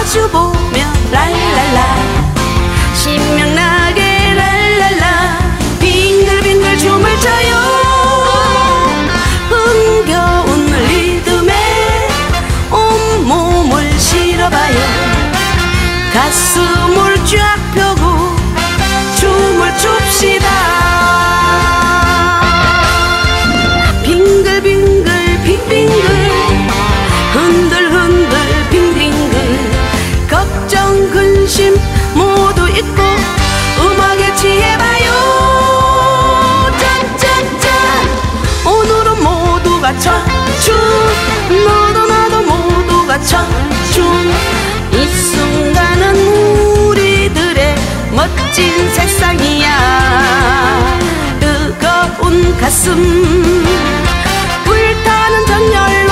마주보며 랄랄라 신명나게 랄랄라 빙글빙글 춤을 춰요. 흥겨운 리듬에 온몸을 실어봐요. 가슴을 쫙 펴고 춤을 춥시다. 빙글빙글 빙빙글 흔들흔들 빙빙글 걱정 근심 모두 잊고 음악에 취해봐요. 짠짠짠 오늘은 모두가 청춘 너도 나도 모두가 청춘 이 순간은 우리들의 멋진 세상이야. 뜨거운 가슴 불타는 정열로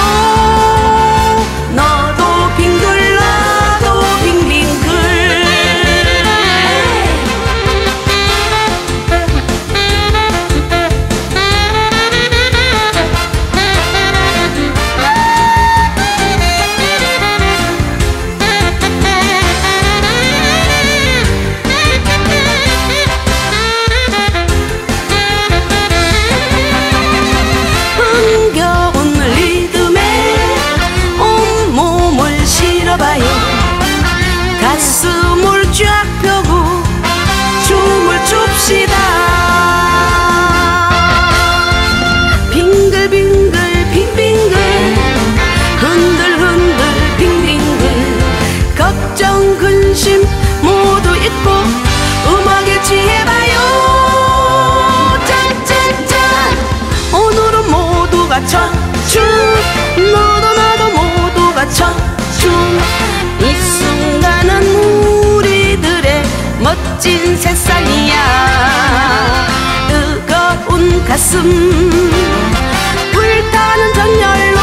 너도 빙글 나도 빙빙글 가슴을 쫙 펴고 춤을 춥시다. 빙글빙글 빙빙글 흔들흔들 빙빙글 걱정 근심 모두 잊고 음악에 취해봐요. 짠짠짠 오늘은 모두가 청춘 너도 나도 모두가 청춘 이 순간은 우리들의 멋진 세상이야. 뜨거운 가슴 불타는 정열